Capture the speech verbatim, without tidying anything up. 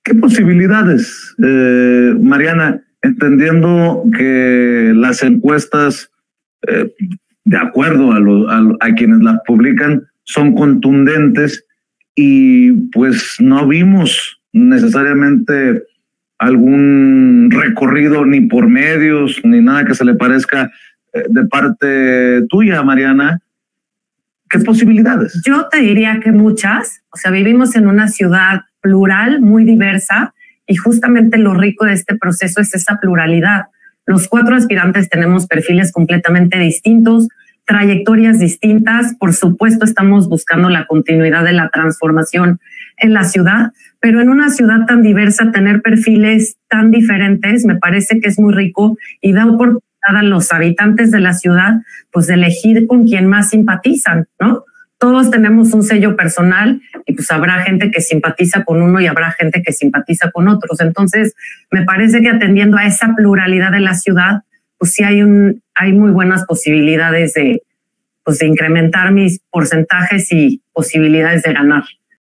¿Qué posibilidades, eh, Mariana, entendiendo que las encuestas, eh, de acuerdo a, lo, a, a quienes las publican, son contundentes y pues no vimos necesariamente algún recorrido ni por medios ni nada que se le parezca eh, de parte tuya, Mariana? ¿Qué posibilidades? Yo te diría que muchas. O sea, vivimos en una ciudad plural, muy diversa, y justamente lo rico de este proceso es esa pluralidad. Los cuatro aspirantes tenemos perfiles completamente distintos, trayectorias distintas. Por supuesto, estamos buscando la continuidad de la transformación en la ciudad, pero en una ciudad tan diversa, tener perfiles tan diferentes me parece que es muy rico y da oportunidad a los habitantes de la ciudad pues de elegir con quién más simpatizan, ¿no? Todos tenemos un sello personal y pues habrá gente que simpatiza con uno y habrá gente que simpatiza con otros. Entonces, me parece que atendiendo a esa pluralidad de la ciudad, pues sí hay, un, hay muy buenas posibilidades de, pues de incrementar mis porcentajes y posibilidades de ganar.